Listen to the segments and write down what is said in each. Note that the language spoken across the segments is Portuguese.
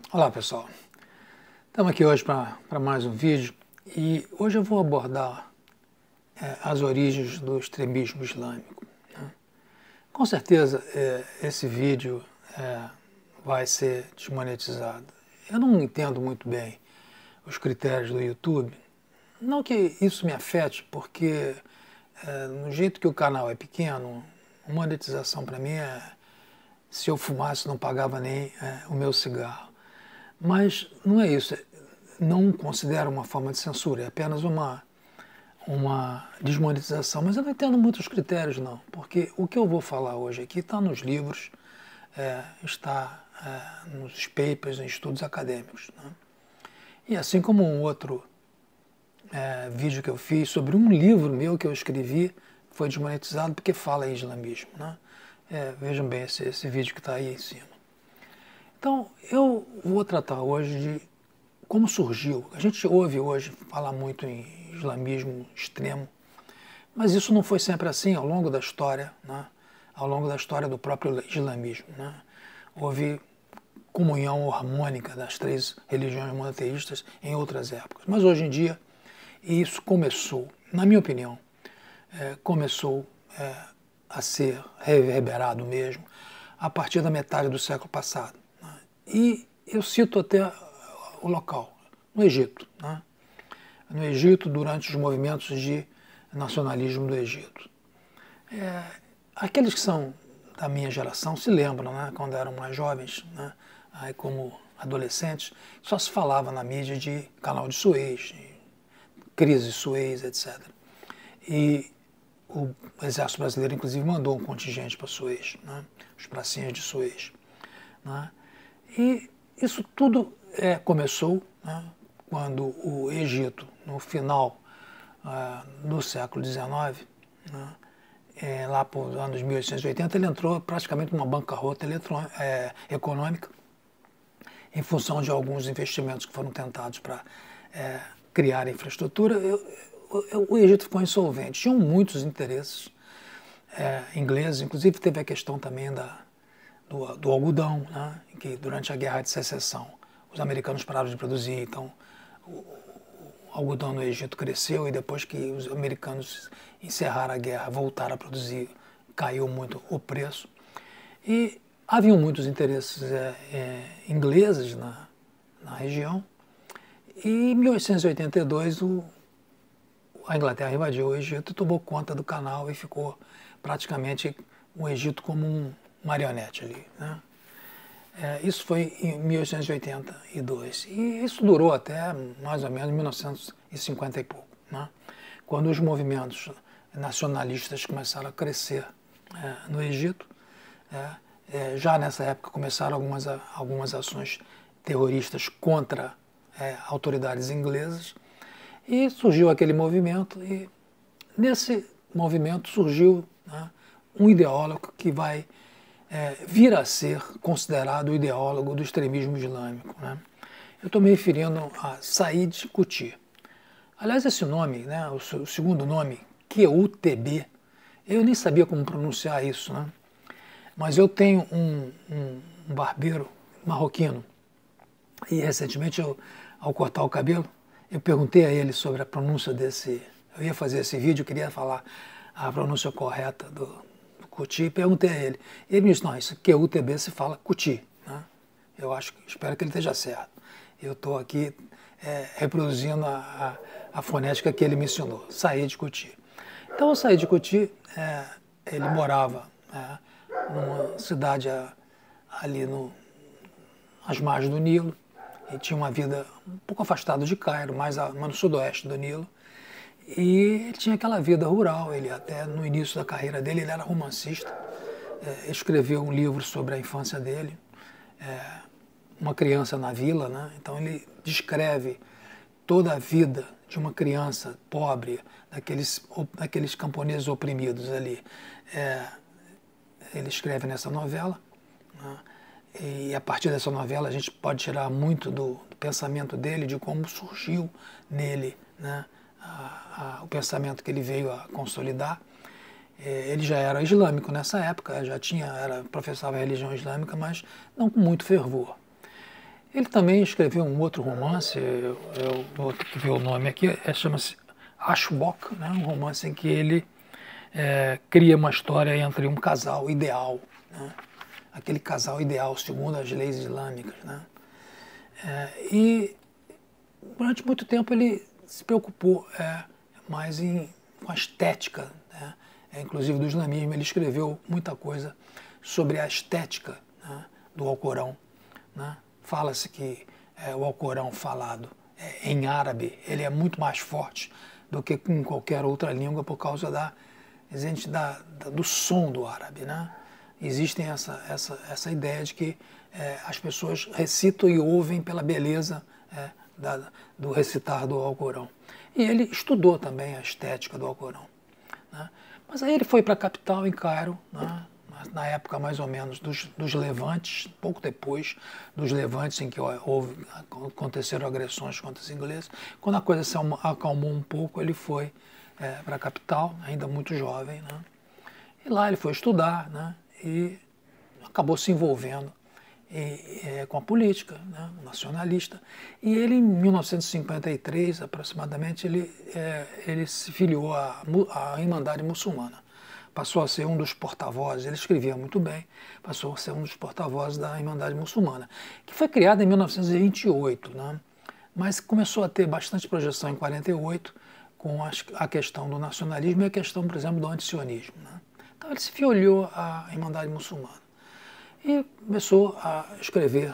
Olá pessoal, estamos aqui hoje para mais um vídeo e hoje eu vou abordar as origens do extremismo islâmico, né? Com certeza esse vídeo vai ser desmonetizado. Eu não entendo muito bem os critérios do YouTube, não que isso me afete, porque no jeito que o canal é pequeno, monetização para mim se eu fumasse não pagava nem o meu cigarro. Mas não é isso, não considero uma forma de censura, é apenas uma desmonetização. Mas eu não entendo muito os critérios não, porque o que eu vou falar hoje aqui está nos livros, está nos papers, em estudos acadêmicos, né? E assim como um outro vídeo que eu fiz sobre um livro meu que eu escrevi, foi desmonetizado porque fala em islamismo, né? Vejam bem esse vídeo que está aí em cima. Então, eu vou tratar hoje de como surgiu. A gente ouve hoje falar muito em islamismo extremo, mas isso não foi sempre assim ao longo da história, né? Ao longo da história do próprio islamismo, né? Houve comunhão harmônica das três religiões monoteístas em outras épocas. Mas hoje em dia, isso começou, na minha opinião, começou a ser reverberado mesmo a partir da metade do século passado. E eu cito até o local, no Egito, né? No Egito, durante os movimentos de nacionalismo do Egito. Aqueles que são da minha geração se lembram, né, quando eram mais jovens, né, aí como adolescentes, só se falava na mídia de Canal de Suez, de crise de Suez, etc. E o Exército Brasileiro, inclusive, mandou um contingente para Suez, né, os pracinhas de Suez, né? E isso tudo começou, né, quando o Egito, no final do século XIX, né, lá por anos 1880, ele entrou praticamente numa bancarrota econômica em função de alguns investimentos que foram tentados para criar infraestrutura. O Egito ficou insolvente. Tinham muitos interesses ingleses, inclusive teve a questão também do algodão, né, que durante a Guerra de Secessão os americanos pararam de produzir, então o algodão no Egito cresceu e depois que os americanos encerraram a guerra, voltaram a produzir, caiu muito o preço. E haviam muitos interesses ingleses na região. E em 1882 a Inglaterra invadiu o Egito e tomou conta do canal e ficou praticamente o Egito como um marionete ali, né? Isso foi em 1882 e isso durou até mais ou menos 1950 e pouco, né? Quando os movimentos nacionalistas começaram a crescer no Egito. Já nessa época começaram algumas ações terroristas contra autoridades inglesas e surgiu aquele movimento e nesse movimento surgiu, né, um ideólogo que vai vir a ser considerado o ideólogo do extremismo islâmico, né? Eu estou me referindo a Said Qutb. Aliás, esse nome, né, o segundo nome, QUTB, eu nem sabia como pronunciar isso, né? Mas eu tenho um barbeiro marroquino e recentemente, ao cortar o cabelo, eu perguntei a ele sobre a pronúncia desse... Eu ia fazer esse vídeo, queria falar a pronúncia correta do Qutb, perguntei a ele. Ele me disse, não, isso QUTB se fala Qutb, né? Espero que ele esteja certo. Eu estou aqui reproduzindo a fonética que ele me ensinou, Said Qutb. Então o Said Qutb, ele morava numa cidade ali às margens do Nilo, e tinha uma vida um pouco afastada de Cairo, mais no sudoeste do Nilo. E ele tinha aquela vida rural, ele até no início da carreira dele, ele era romancista, escreveu um livro sobre a infância dele, Uma Criança na Vila, né? Então ele descreve toda a vida de uma criança pobre, daqueles camponeses oprimidos ali. Ele escreve nessa novela, né? E a partir dessa novela a gente pode tirar muito do pensamento dele, de como surgiu nele, né, o pensamento que ele veio a consolidar. Ele já era islâmico nessa época, professava a religião islâmica, mas não com muito fervor. Ele também escreveu um outro romance, eu vou ter que ver o nome aqui, chama-se Ashbok, né? Um romance em que ele cria uma história entre um casal ideal, né? Aquele casal ideal segundo as leis islâmicas, né? E durante muito tempo ele se preocupou mais com a estética, né? Inclusive do islamismo. Ele escreveu muita coisa sobre a estética, né, do Alcorão, né? Fala-se que o Alcorão falado em árabe ele é muito mais forte do que em qualquer outra língua por causa do som do árabe, né? Existe essa ideia de que as pessoas recitam e ouvem pela beleza do recitar do Alcorão. E ele estudou também a estética do Alcorão, né? Mas aí ele foi para a capital, em Cairo, né? Na época mais ou menos dos levantes, pouco depois dos levantes em que aconteceram agressões contra os ingleses. Quando a coisa se acalmou um pouco, ele foi para a capital, ainda muito jovem, né? E lá ele foi estudar, né? E acabou se envolvendo com a política, né? Nacionalista. E ele, em 1953, aproximadamente, ele se filiou à Irmandade Muçulmana. Passou a ser um dos porta-vozes, ele escrevia muito bem, passou a ser um dos porta-vozes da Irmandade Muçulmana, que foi criada em 1928, né? Mas começou a ter bastante projeção em 48, com a questão do nacionalismo e a questão, por exemplo, do antisionismo, né? Então ele se filiou à Irmandade Muçulmana e começou a escrever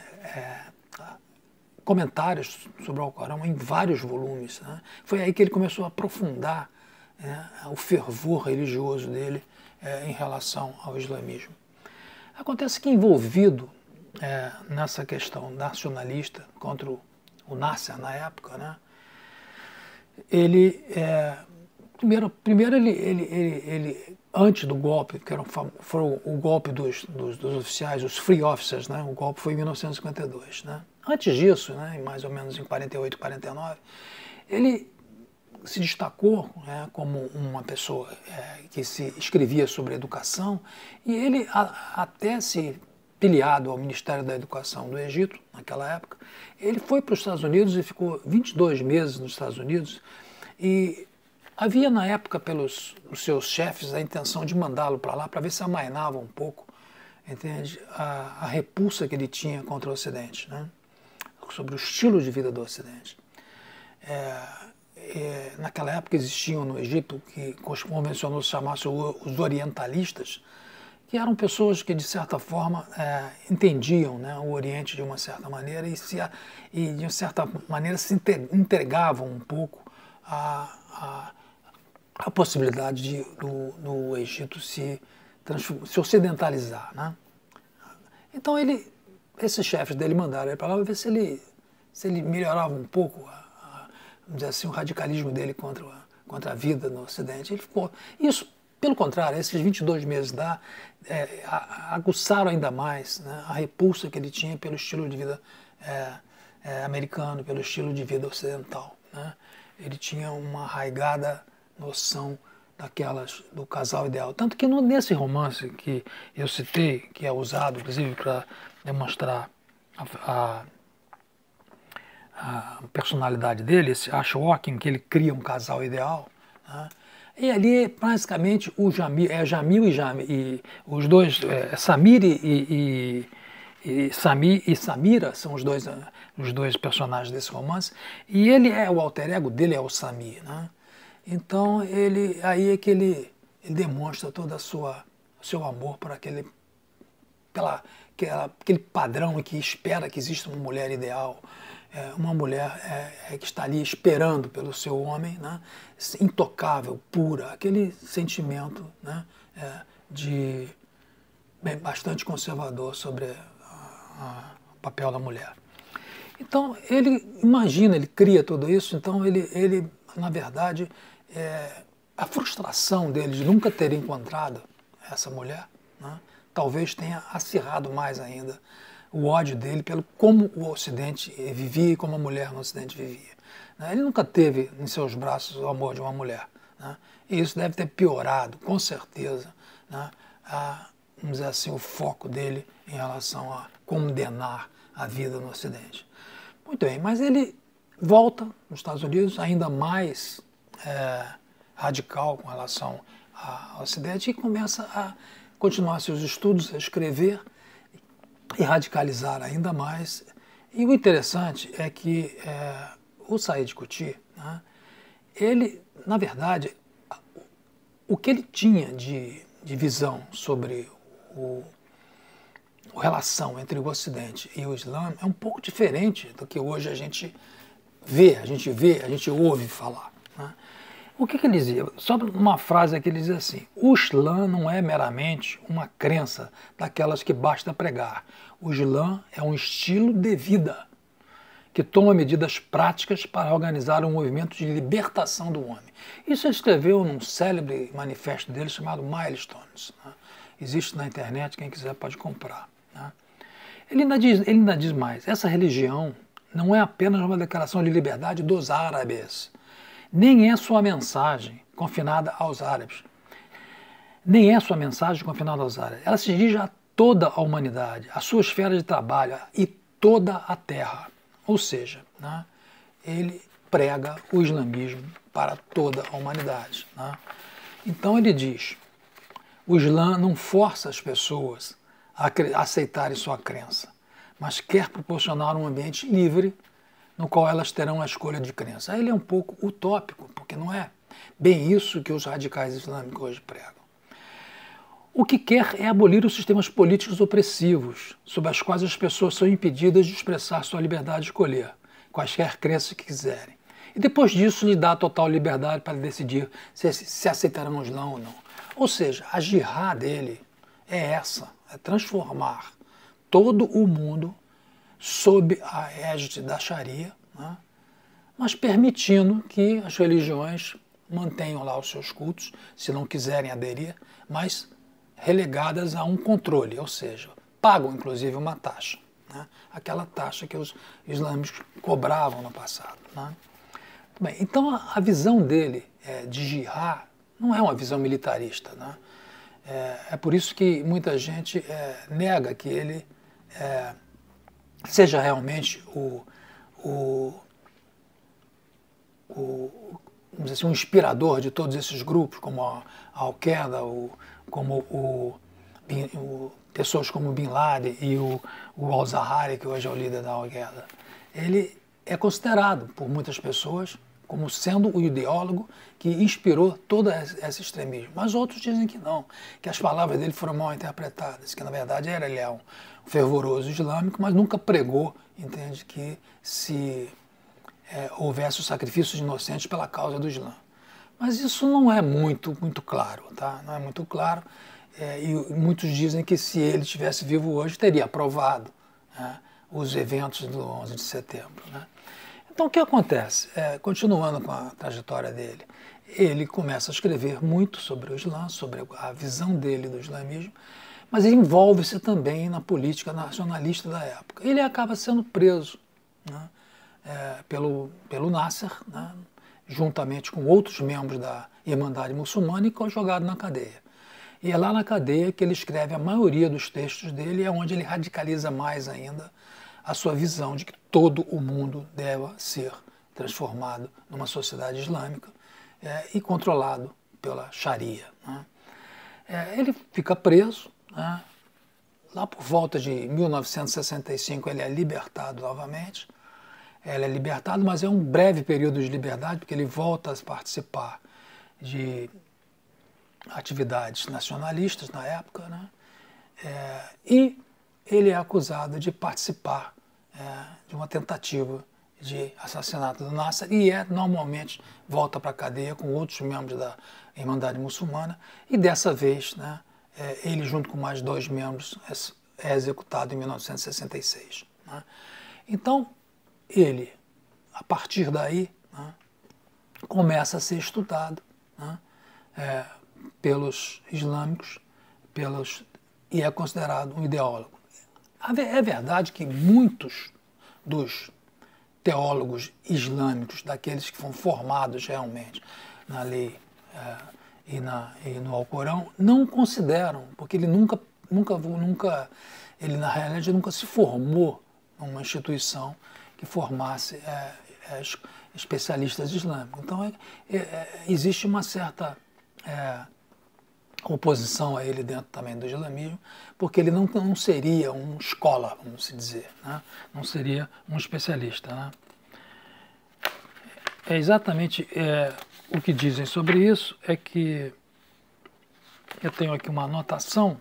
comentários sobre o Alcorão em vários volumes, né? Foi aí que ele começou a aprofundar o fervor religioso dele em relação ao islamismo. Acontece que envolvido nessa questão nacionalista contra o Nasser na época, né? Ele primeiro ele antes do golpe, que foi o golpe dos oficiais, os free officers, né? O golpe foi em 1952, né? Antes disso, né, mais ou menos em 48, 49, ele se destacou como uma pessoa que se escrevia sobre educação, e ele até se filiado ao Ministério da Educação do Egito, naquela época, ele foi para os Estados Unidos e ficou 22 meses nos Estados Unidos, e havia na época pelos seus chefes a intenção de mandá-lo para lá para ver se amainava um pouco, entende, a repulsa que ele tinha contra o Ocidente, né? Sobre o estilo de vida do Ocidente. Naquela época existiam no Egito, que convencionou se chamasse os orientalistas, que eram pessoas que de certa forma entendiam, né, o Oriente de uma certa maneira e de uma certa maneira se entregavam um pouco à possibilidade do Egito se ocidentalizar, né? Então esses chefes dele mandaram ele para lá ver se ele melhorava um pouco vamos dizer assim, o radicalismo dele contra a vida no Ocidente. Ele ficou. Isso, pelo contrário, esses 22 meses aguçaram ainda mais, né, a repulsa que ele tinha pelo estilo de vida americano, pelo estilo de vida ocidental, né? Ele tinha uma arraigada noção do casal ideal. Tanto que nesse romance que eu citei, que é usado, inclusive, para demonstrar a personalidade dele, esse Ashwok, que ele cria um casal ideal, né? E ali, basicamente, Jamil e os dois, Samir e Samira, são os dois personagens desse romance, e o alter ego dele é o Samir, né? Então, aí é que ele demonstra todo o seu amor por aquele padrão que espera que exista uma mulher ideal, uma mulher que está ali esperando pelo seu homem, né? Intocável, pura, aquele sentimento, né? Bastante conservador sobre o papel da mulher. Então ele cria tudo isso, então ele na verdade, a frustração dele de nunca ter encontrado essa mulher, né, talvez tenha acirrado mais ainda o ódio dele pelo como o Ocidente vivia e como a mulher no Ocidente vivia, né? Ele nunca teve em seus braços o amor de uma mulher, né? E isso deve ter piorado, com certeza, né, vamos dizer assim, o foco dele em relação a condenar a vida no Ocidente. Muito bem, mas ele volta nos Estados Unidos ainda mais radical com relação ao Ocidente e começa a continuar seus estudos, a escrever e radicalizar ainda mais. E o interessante é que o Said Qutb, né, ele, na verdade, o que ele tinha de visão sobre a relação entre o Ocidente e o Islã é um pouco diferente do que hoje a gente ouve falar. Né? O que ele dizia? Só uma frase aqui ele dizia assim: o Islã não é meramente uma crença daquelas que basta pregar. O Islã é um estilo de vida que toma medidas práticas para organizar um movimento de libertação do homem. Isso ele escreveu num célebre manifesto dele chamado Milestones. Né? Existe na internet, quem quiser pode comprar. Né? Ele ainda diz mais: essa religião não é apenas uma declaração de liberdade dos árabes, nem é sua mensagem confinada aos árabes. Ela se dirige a toda a humanidade, a sua esfera de trabalho e toda a terra. Ou seja, né, ele prega o islamismo para toda a humanidade. Né? Então ele diz: o Islã não força as pessoas a aceitarem sua crença, mas quer proporcionar um ambiente livre no qual elas terão a escolha de crença. Ele é um pouco utópico, porque não é bem isso que os radicais islâmicos hoje pregam. O que quer é abolir os sistemas políticos opressivos, sob as quais as pessoas são impedidas de expressar sua liberdade de escolher, quaisquer crenças que quiserem. E depois disso lhe dá total liberdade para decidir se aceitarão o Islã ou não. Ou seja, a jihad dele é essa, é transformar todo o mundo sob a égide da Sharia, né? Mas permitindo que as religiões mantenham lá os seus cultos, se não quiserem aderir, mas relegadas a um controle, ou seja, pagam inclusive uma taxa, né? Aquela taxa que os islâmicos cobravam no passado. Né? Bem, então a visão dele de jihad não é uma visão militarista. Né? É por isso que muita gente nega que ele seja realmente vamos dizer assim, um inspirador de todos esses grupos, como a Al-Qaeda, pessoas como Bin Laden e o Al-Zawahiri, que hoje é o líder da Al-Qaeda. Ele é considerado por muitas pessoas como sendo o ideólogo que inspirou todo esse extremismo. Mas outros dizem que não, que as palavras dele foram mal interpretadas, que na verdade ele é um fervoroso islâmico, mas nunca pregou, entende, que se houvesse o sacrifício de inocentes pela causa do Islã. Mas isso não é muito claro, tá? Não é muito claro. E muitos dizem que se ele estivesse vivo hoje, teria aprovado, né, os eventos do 11 de setembro. Né? Então o que acontece? Continuando com a trajetória dele, ele começa a escrever muito sobre o Islã, sobre a visão dele do islamismo, mas ele envolve-se também na política nacionalista da época. Ele acaba sendo preso, né, pelo Nasser, né, juntamente com outros membros da Irmandade Muçulmana, e jogado na cadeia. E é lá na cadeia que ele escreve a maioria dos textos dele, é onde ele radicaliza mais ainda a sua visão de que todo o mundo deve ser transformado numa sociedade islâmica e controlado pela Sharia. Né? Ele fica preso, né? Lá por volta de 1965 ele é libertado novamente. Ele é libertado, mas é um breve período de liberdade, porque ele volta a participar de atividades nacionalistas na época, né? E ele é acusado de participar de uma tentativa de assassinato do Nasser e normalmente volta para a cadeia com outros membros da Irmandade Muçulmana, e dessa vez, né, ele junto com mais 2 membros é executado em 1966. Né? Então ele, a partir daí, né, começa a ser estudado, né, pelos islâmicos, e é considerado um ideólogo. É verdade que muitos dos teólogos islâmicos, daqueles que foram formados realmente na lei e no Alcorão, não consideram, porque ele nunca ele na realidade nunca se formou, uma instituição que formasse especialistas islâmicos. Então, existe uma certa oposição a ele dentro também do islamismo, porque ele não seria um escola, vamos dizer, né? Não seria um especialista, né? É exatamente o que dizem sobre isso é que eu tenho aqui uma anotação.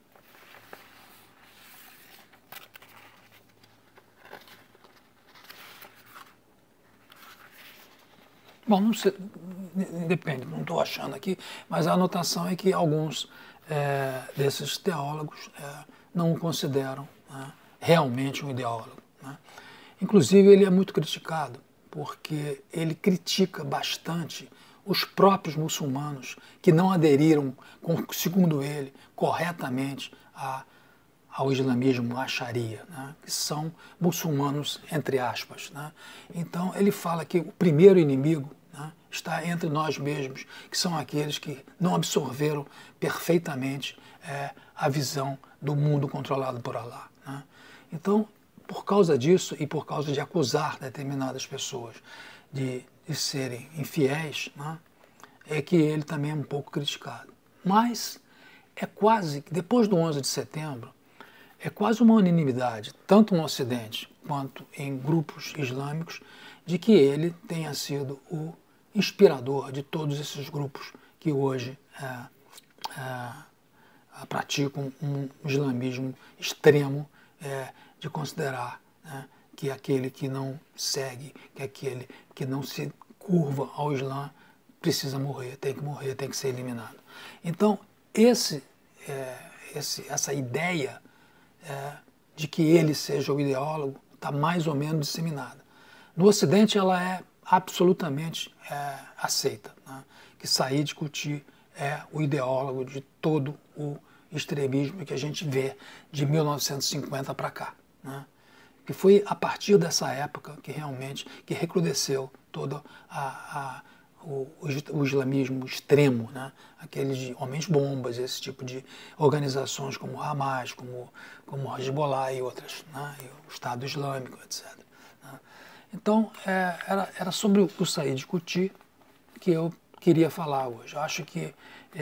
Bom, não sei, depende, não estou achando aqui, mas a anotação é que alguns desses teólogos não o consideram, né, realmente um ideólogo, né? Inclusive, ele é muito criticado, porque ele critica bastante os próprios muçulmanos que não aderiram, segundo ele, corretamente ao islamismo, à Sharia, né, que são muçulmanos, entre aspas, né? Então, ele fala que o primeiro inimigo, né, está entre nós mesmos, que são aqueles que não absorveram perfeitamente a visão do mundo controlado por Allah, né? Então, por causa disso e por causa de acusar determinadas pessoas de serem infiéis, né, é que ele também é um pouco criticado. Mas é quase que, depois do 11 de setembro, é quase uma unanimidade, tanto no Ocidente quanto em grupos islâmicos, de que ele tenha sido o inspirador de todos esses grupos que hoje praticam um islamismo extremo, de considerar, né, que aquele que não segue, que aquele que não se curva ao Islã precisa morrer, tem que ser eliminado. Então, essa ideia de que ele seja o ideólogo está mais ou menos disseminada. No Ocidente, ela é absolutamente aceita, né, que Said Qutb é o ideólogo de todo o extremismo que a gente vê de 1950 para cá, né? Que foi a partir dessa época que realmente recrudesceu todo o islamismo extremo, né? Aqueles de homens-bombas, esse tipo de organizações como Hamas, como Hezbollah e outras, né? E o Estado Islâmico, etc., né? Então, era sobre o Said Qutb que eu queria falar hoje. Eu acho que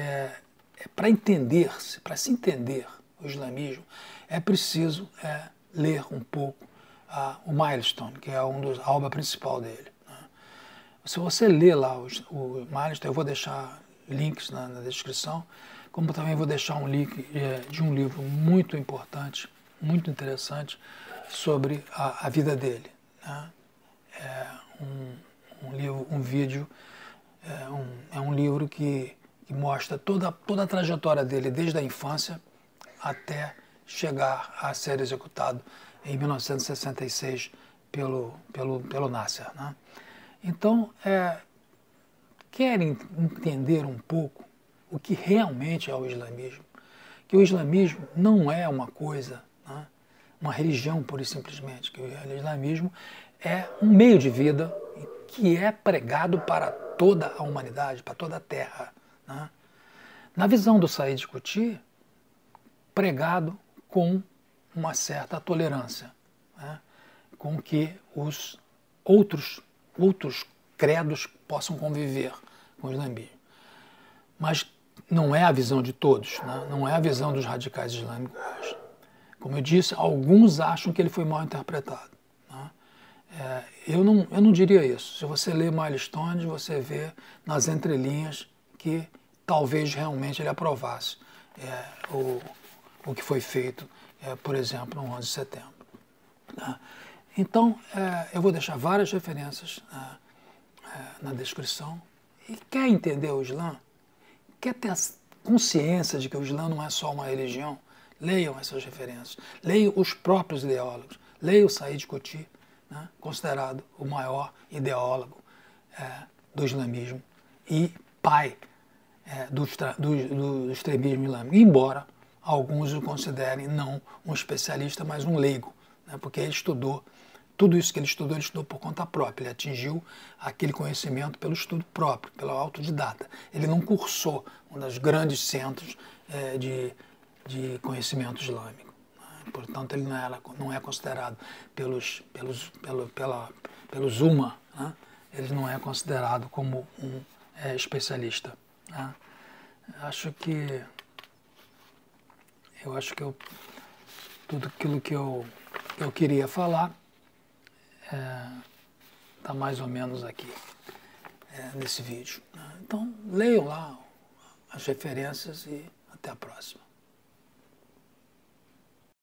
para se entender o islamismo, é preciso ler um pouco o Milestone, que é a obra principal dele, né? Se você ler lá o Milestone, eu vou deixar links na descrição, como também vou deixar um link de um livro muito importante, muito interessante, sobre a vida dele, né? Um livro que mostra toda a trajetória dele, desde a infância até chegar a ser executado em 1966 pelo Nasser, né? Então, querem entender um pouco o que realmente é o islamismo, que o islamismo não é uma coisa, né, uma religião pura e simplesmente, que o islamismo é um meio de vida que é pregado para toda a humanidade, para toda a Terra, né? Na visão do Said Qutb, pregado com uma certa tolerância, né, com que os outros credos possam conviver com o islamismo. Mas não é a visão de todos, né? Não é a visão dos radicais islâmicos hoje. Como eu disse, alguns acham que ele foi mal interpretado, né? Eu não diria isso. Se você lê Milestone, você vê nas entrelinhas que talvez realmente ele aprovasse o que foi feito, por exemplo, no 11 de setembro, né? Então, eu vou deixar várias referências na descrição. E quer entender o Islã? Quer ter a consciência de que o Islã não é só uma religião? Leiam essas referências. Leiam os próprios ideólogos. Leiam o Said Qutb, né, considerado o maior ideólogo do islamismo e pai do extremismo islâmico, embora alguns o considerem não um especialista, mas um leigo, né, porque ele estudou, tudo isso que ele estudou por conta própria, ele atingiu aquele conhecimento pelo estudo próprio, pelo autodidata. Ele não cursou um dos grandes centros de conhecimento islâmico. Portanto, ele não é considerado pelos UMA, né? Ele não é considerado como um especialista, né? Eu acho que tudo aquilo que eu queria falar está mais ou menos aqui nesse vídeo, né? Então, leiam lá as referências e até a próxima.